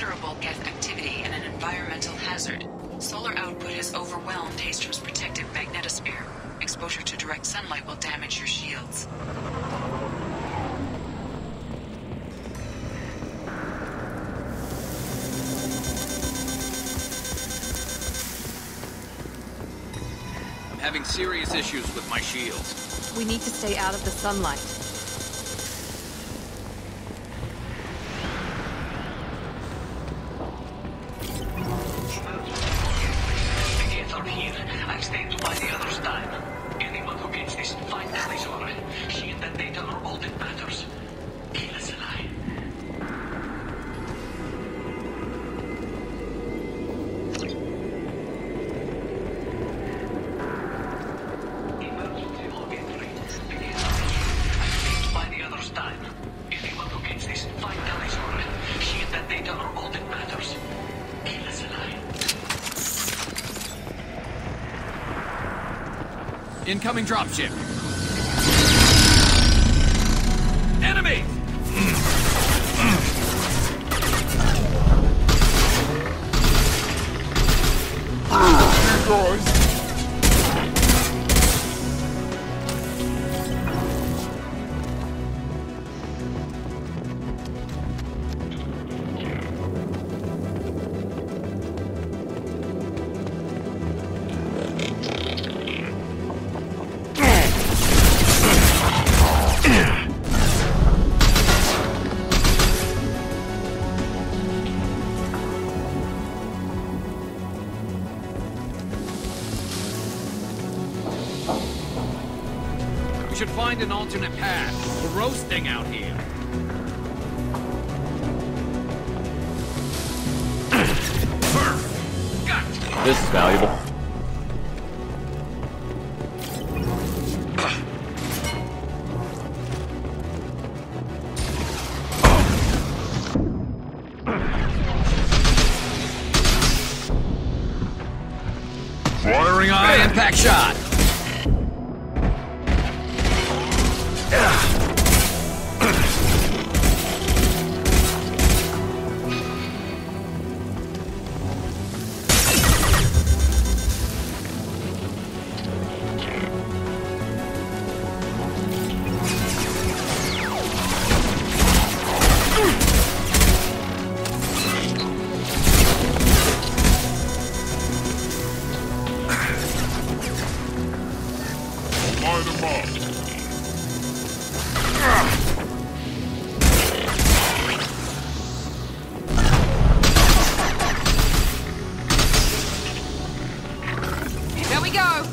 considerable Geth activity and an environmental hazard. Solar output has overwhelmed Hastrom's protective magnetosphere. Exposure to direct sunlight will damage your shields. I'm having serious issues with my shields. We need to stay out of the sunlight. I've stayed by the other's time. Anyone who gets this, find Tali's aura. She and that data are all that matters. Kill us alive. Emergency log entry. Begin I've stayed by the other's time. Anyone who gets this, find Tali's aura. She and that data are all that matters. Kill us alive. Incoming dropship. Enemy! Here goes. We should find an alternate path. We're roasting out here. This is valuable. Firing High impact shot. Fire them up. There we go!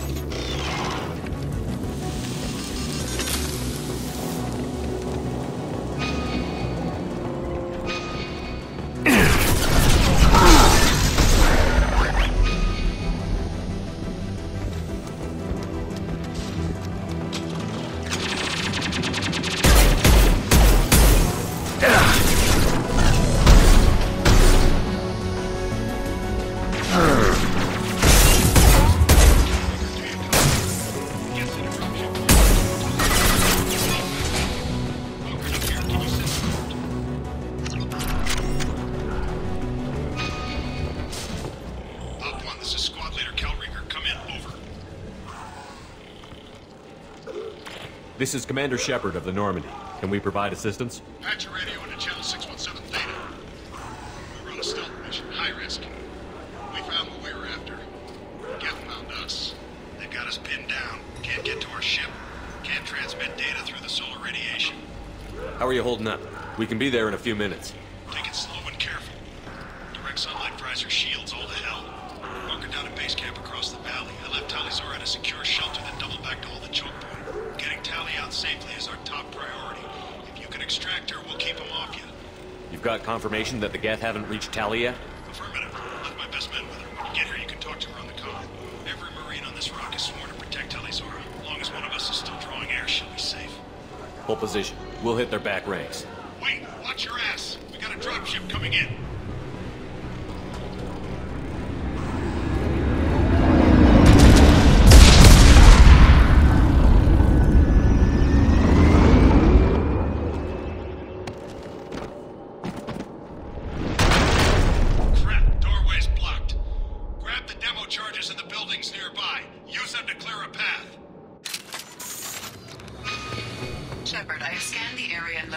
This is Commander Shepard of the Normandy. Can we provide assistance? Patch your radio into channel 617 Theta. We're on a stealth mission, high risk. We found what we were after. Geth found us. They've got us pinned down. Can't get to our ship. Can't transmit data through the solar radiation. How are you holding up? We can be there in a few minutes. Take it slow and careful. Direct sunlight fries our shields all to hell. Bunker down at base camp across the valley. I left Tali's aura at a secure shelter that doubled back to hold the choke point. Getting Tali out safely is our top priority. If you can extract her, we'll keep them off you. You've got confirmation that the Geth haven't reached Tali yet? Affirmative. Left my best men with her. When you get here, you can talk to her on the comm. Every Marine on this rock is sworn to protect Tali's aura. As long as one of us is still drawing air, she'll be safe. Hold position. We'll hit their back ranks. Wait! Watch your ass! We got a dropship coming in.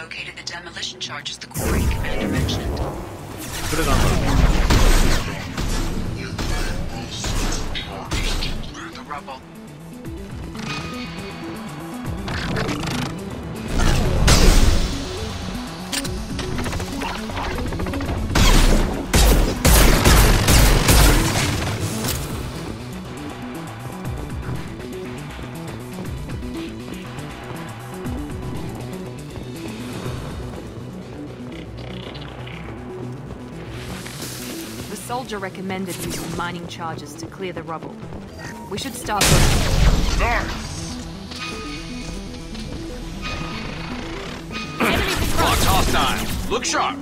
located the demolition charges the quarry commander mentioned. Put it on load. Through the rubble. The soldier recommended using mining charges to clear the rubble. We should start looking. Nice! Clock's hostile. Look sharp.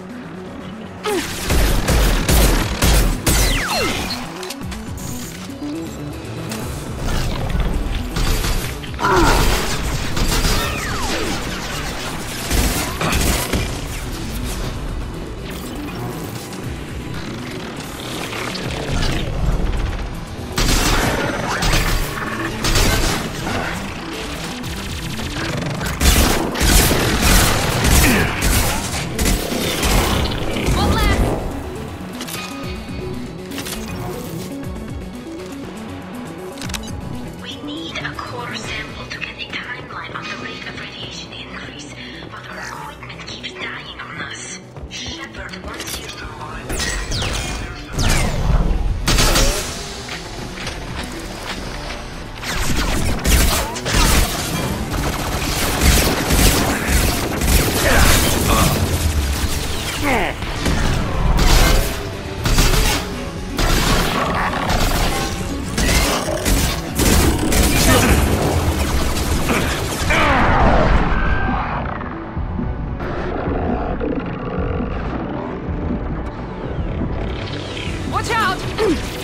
One left! We need a core sample to get a timeline on the rate of radiation increase, but our equipment keeps dying on us. Shepard wants you. Watch out!